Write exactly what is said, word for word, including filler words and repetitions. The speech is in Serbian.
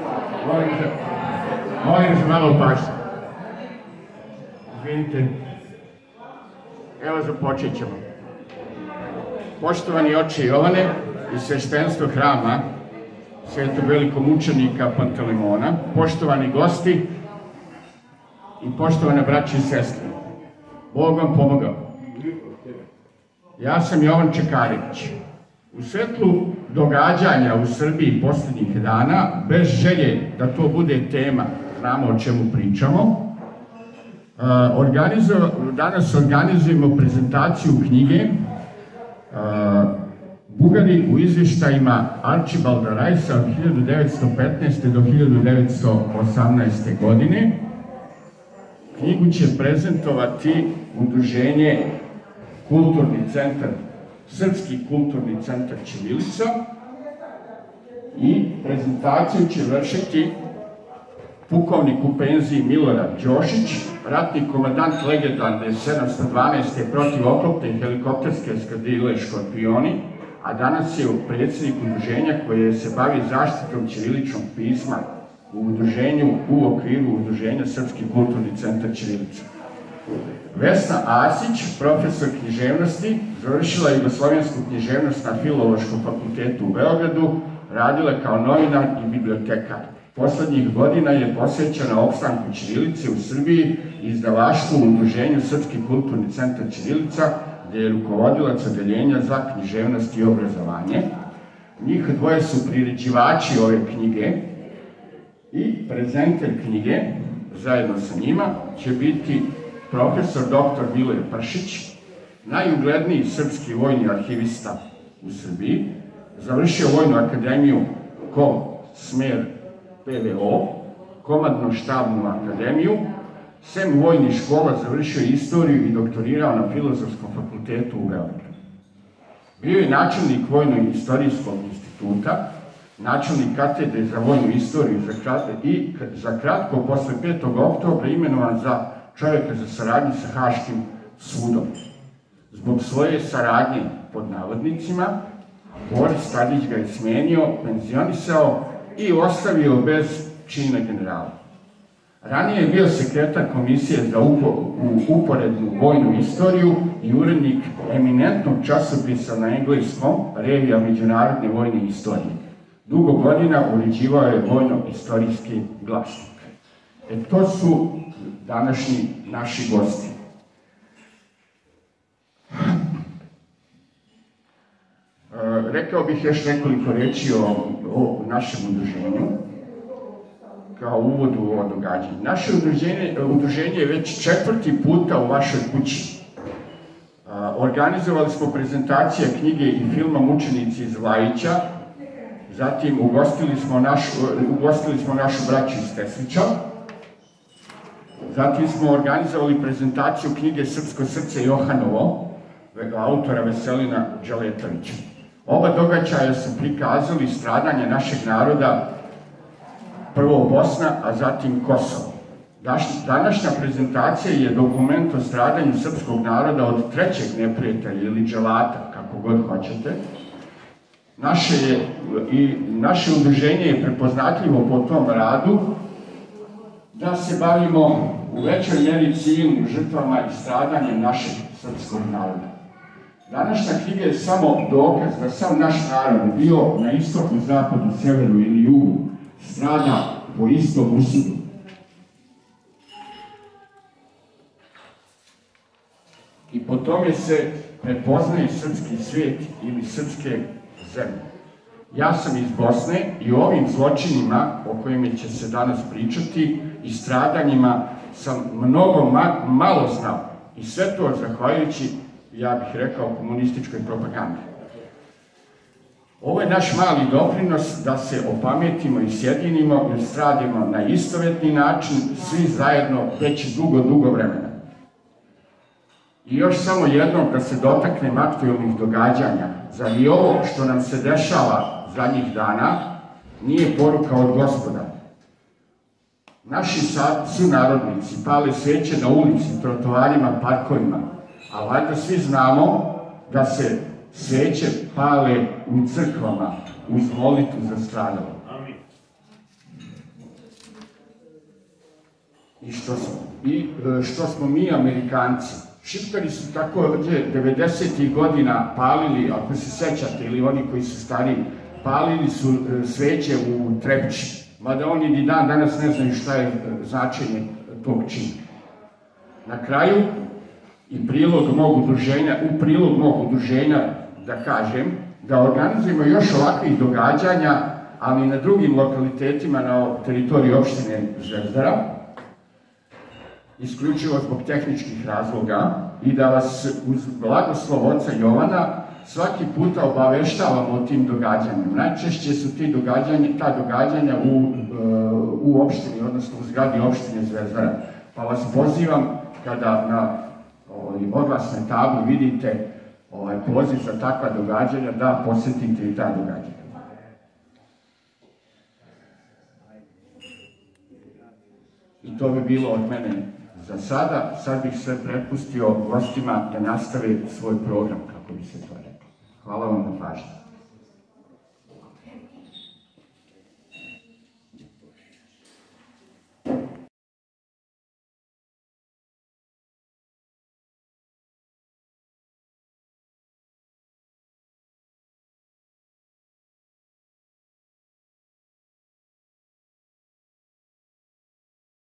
Molim za malo pažnje. Izvinite. Evo započet ćemo. Poštovani oče Jovane i sveštenstvo hrama Svetog velikomučenika Pantelimona, poštovani gosti i poštovane braće i sestre, Bog vam pomogao. Ja sam Jovan Čekarević. U svetlu događanja u Srbiji posljednjih dana, bez želje da to bude tema, znamo o čemu pričamo, danas organizujemo prezentaciju knjige Bugari u izvještajima Arčibalda Rajsa od hiljadu devetsto petnaeste. do hiljadu devetsto osamnaeste. godine. Knjigu će prezentovati udruženje Kulturni centar, Srpski kulturni centar Ćirilica, i prezentaciju će vršiti pukovnik u penziji Milorad Đošić, ratni komandant legendarne sedamsto dvanaeste. protivoklopne helikopterske eskadrile Škorpioni, a danas je predsjednik udruženja koje se bavi zaštitom ćiriličnog pisma u udruženju, u okviru udruženja Srpski kulturni centar Ćirilica. Vesna Asić, profesor književnosti, završila jugoslovensku književnost na Filološkom fakultetu u Beogradu, radila kao novinar i bibliotekar. Poslednjih godina je posvećena opstanku ćirilice u Srbiji i izdavaštvu u udruženju Srpski kulturni centar Ćirilica, gde je rukovodilac odeljenja za književnost i obrazovanje. Njih dvoje su priređivači ove knjige i prezentelj knjige, zajedno sa njima, će biti profesor doktor Miloje Pršić, najugledniji srpski vojni arhivista u Srbiji, završio Vojnu akademiju KOM, smer P V O, Komandno-štabnu akademiju, sem vojnih škola završio istoriju i doktorirao na Filozofskom fakultetu u Beogradu. Bio je načelnik Vojno-istorijskog instituta, načelnik katedre za vojnu istoriju i za kratko posle petog oktobra imenovan za čovjeka za saradnju sa Haškim sudom. Zbog svoje saradnje, pod navodnicima, Boris Tadić ga je smenio, penzionisao i ostavio bez čina generala. Ranije je bio sekretar Komisije za uporednu vojnu istoriju i urednik eminentnog časopisa na engleskom, Revija međunarodne vojne istorije. Dugo godina uređivao je vojno-istorijski glasnik. E, to su današnji naši gosti. Rekao bih još nekoliko reči o našem udruženju, kao uvodu u ovo događanje. Naše udruženje je već četvrti puta u vašoj kući. Organizovali smo prezentacije knjige i filma Mučenici iz Vlajića, zatim ugostili smo našu braću iz Teslića, zatim smo organizovali prezentaciju knjige Srpsko srce Johanovo, autora Veselina Đeletovića. Oba događaja su prikazali stradanje našeg naroda, prvo Bosna, a zatim Kosovo. Današnja prezentacija je dokument o stradanju srpskog naroda od trećeg neprijatelja ili dželata, kako god hoćete. Naše udruženje je prepoznatljivo po tom radu da se bavimo u većoj mjeri civilnim žrtvama i stradanjem našeg srpskog naroda. Današnja knjiga je samo dokaz da sam naš narod, bio na istoku, zapadu, severu ili jugu, strada po istom usudu. I po tome se prepoznaje srpski svijet ili srpske zemlje. Ja sam iz Bosne i o ovim zločinima o kojima će se danas pričati i stradanjima sam mnogo malo znao. I sve to zahvaljujući, ja bih rekao, komunističkoj propagandi. Ovo je naš mali doprinos da se opametimo i sjedinimo jer stradimo na istovetni način, svi zajedno već dugo, dugo vremena. I još samo jednom da se dotaknem aktualnih događanja. Zar i ovo što nam se dešava zadnjih dana nije poruka od Gospoda? Naši sunarodnici pale sveće na ulici, trotoarima, parkovima, a valjda svi znamo da se sveće pale u crkvama uz molitvu za stradale. i što smo, i što smo mi Amerikanci. Šiptari su takođe devedesetih godina palili, ako se sećate, ili oni koji su stariji, palili su sveće u Trepči, mada oni ni dan danas ne znaju šta je značenje tog čina. Na kraju, i prilog mog udruženja, u prilog mog udruženja da kažem, da organizujemo još ovakvih događanja, ali i na drugim lokalitetima na teritoriji opštine Zvezdara, isključivo zbog tehničkih razloga, i da vas uz blagoslov oca Jovana svaki puta obaveštavamo o tim događanjima. Najčešće su ti događanja, ta događanja u, u opštini, odnosno u zgradi opštine Zvezdara. Pa vas pozivam kada na oglasnoj tabli vidite poziv za takva događanja, da posetite i ta događanja. I to bi bilo od mene za sada. Sad bih sve prepustio gostima da nastave svoj program, kako bi se to reklo. Hvala vam na pažnji.